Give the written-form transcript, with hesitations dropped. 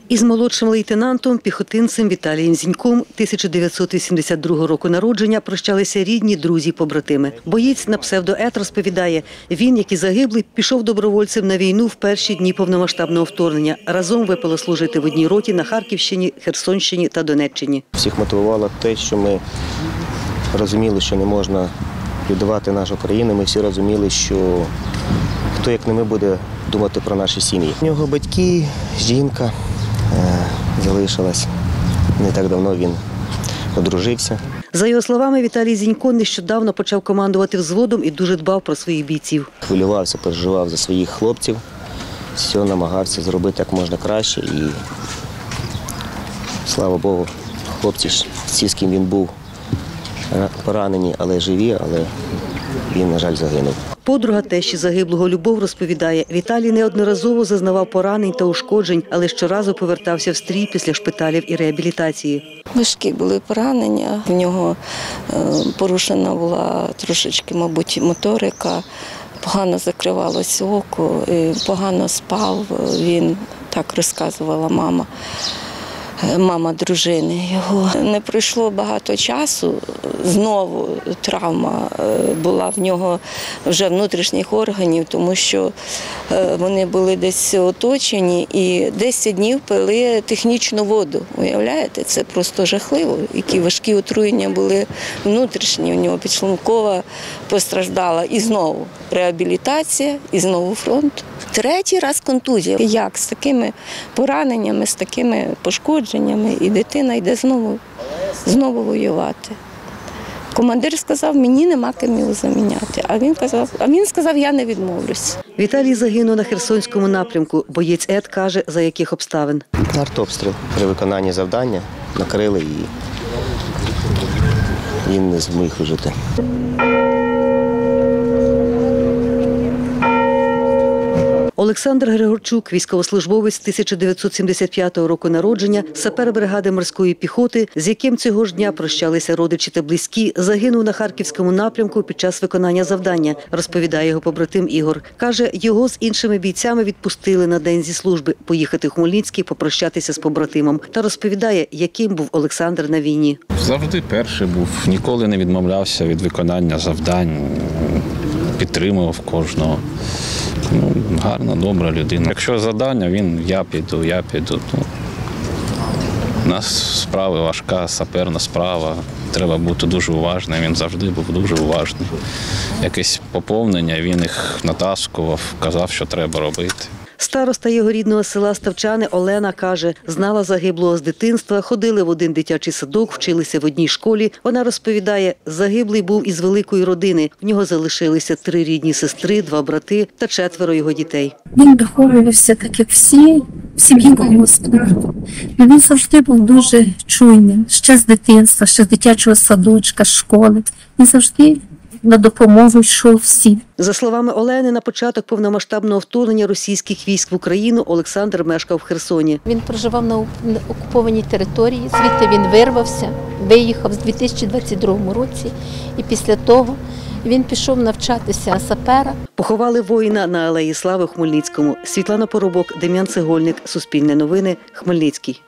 Із молодшим лейтенантом, піхотинцем Віталієм Зіньком 1982 року народження прощалися рідні, друзі, побратими. Боєць на псевдо-Ед розповідає, він, як і загиблий, пішов добровольцем на війну в перші дні повномасштабного вторгнення. Разом випало служити в одній роті на Харківщині, Херсонщині та Донеччині. Всіх мотивувало те, що ми розуміли, що не можна віддавати нашу країну. Ми всі розуміли, що хто, як не ми, буде думати про наші сім'ї. У нього батьки, жінка залишилась. Не так давно він одружився. За його словами, Віталій Зінько нещодавно почав командувати взводом і дуже дбав про своїх бійців. Хвилювався, переживав за своїх хлопців, все намагався зробити як можна краще. І, слава Богу, хлопці, всі, з ким він був, поранені, але живі, але він, на жаль, загинув. Подруга тещі загиблого Любов розповідає, Віталій неодноразово зазнавав поранень та ушкоджень, але щоразу повертався в стрій після шпиталів і реабілітації. Важкі були поранення, в нього порушена була трошечки, мабуть, моторика, погано закривалося око, погано спав, він, так розказувала мама дружини його. Не пройшло багато часу, знову травма була в нього вже внутрішніх органів, тому що вони були десь оточені і 10 днів пили технічну воду. Уявляєте, це просто жахливо. Які важкі отруєння були внутрішні, у нього підшлункова постраждала. І знову реабілітація, і знову фронт. Третій раз контузія. Як з такими пораненнями, з такими пошкодженнями, і дитина йде знову воювати. Командир сказав, мені нема ким його заміняти. А він сказав, я не відмовлюсь. Віталій загинув на Херсонському напрямку. Боєць Ед каже, за яких обставин. Артобстріл. При виконанні завдання накрили і він не зміг вижити. Олександр Григорчук, військовослужбовець 1975 року народження, сапер бригади морської піхоти, з яким цього ж дня прощалися родичі та близькі, загинув на Харківському напрямку під час виконання завдання, розповідає його побратим Ігор. Каже, його з іншими бійцями відпустили на день зі служби поїхати в Хмельницький попрощатися з побратимом. Та розповідає, яким був Олександр на війні. Завжди перший був, ніколи не відмовлявся від виконання завдань, підтримував кожного. Гарна, добра людина. Якщо завдання, я піду. У нас справа важка, саперна справа. Треба бути дуже уважним. Він завжди був дуже уважний. Якесь поповнення, він їх натаскував, казав, що треба робити. Староста його рідного села Ставчани Олена каже, знала загиблого з дитинства, ходили в один дитячий садок, вчилися в одній школі. Вона розповідає, загиблий був із великої родини. В нього залишилися 3 рідні сестри, 2 брати та 4 його дітей. Він виховувався так, як всі, в сім'ї господарства. Він завжди був дуже чуйним, ще з дитинства, ще з дитячого садочка, з школи. Він завжди на допомогу йшов всім. За словами Олени, на початок повномасштабного вторгнення російських військ в Україну Олександр мешкав в Херсоні. Він проживав на окупованій території, звідти він вирвався, виїхав з 2022 році і після того він пішов навчатися сапера. Поховали воїна на Алеї Слави в Хмельницькому. Світлана Поробок, Дем'ян Цегольник, Суспільне новини, Хмельницький.